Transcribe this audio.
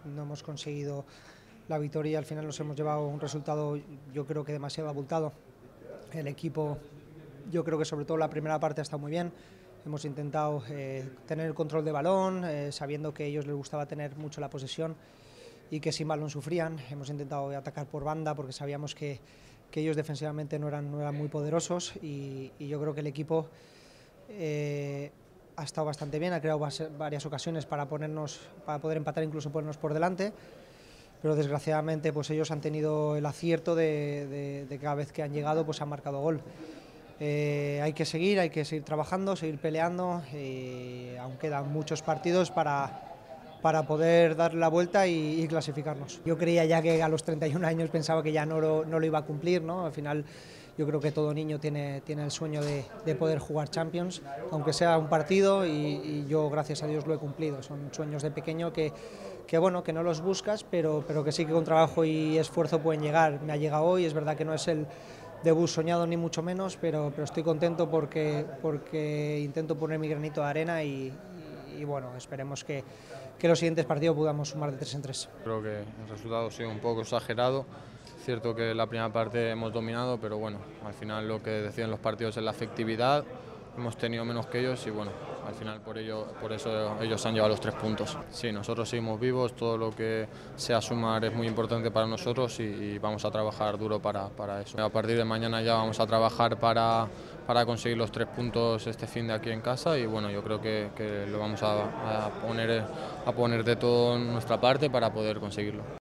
no hemos conseguido la victoria y al final nos hemos llevado un resultado, yo creo que demasiado abultado. El equipo, yo creo que sobre todo la primera parte ha estado muy bien. Hemos intentado tener el control de balón, sabiendo que a ellos les gustaba tener mucho la posesión y que sin balón sufrían. Hemos intentado atacar por banda porque sabíamos que ellos defensivamente no eran muy poderosos y yo creo que el equipo ha estado bastante bien, ha creado varias ocasiones para poder empatar, incluso ponernos por delante, pero desgraciadamente pues ellos han tenido el acierto de cada vez que han llegado pues han marcado gol. Hay que seguir trabajando, seguir peleando, aún quedan muchos partidos para poder dar la vuelta y clasificarnos. Yo creía ya que a los 31 años pensaba que ya no lo iba a cumplir, ¿no? Al final yo creo que todo niño tiene el sueño de poder jugar Champions, aunque sea un partido, y yo gracias a Dios lo he cumplido. Son sueños de pequeño que bueno, que no los buscas, pero que sí que con trabajo y esfuerzo pueden llegar. Me ha llegado hoy, es verdad que no es el debut soñado ni mucho menos, pero estoy contento porque intento poner mi granito de arena y bueno, esperemos que los siguientes partidos podamos sumar de 3 en 3. Creo que el resultado ha sido un poco exagerado. Cierto que la primera parte hemos dominado, pero bueno, al final lo que deciden los partidos es la efectividad. Hemos tenido menos que ellos y bueno, al final por eso ellos han llevado los 3 puntos. Sí, nosotros seguimos vivos, todo lo que sea sumar es muy importante para nosotros y vamos a trabajar duro para eso. A partir de mañana ya vamos a trabajar para conseguir los 3 puntos este fin de aquí en casa y bueno, yo creo que lo vamos a poner de todo en nuestra parte para poder conseguirlo.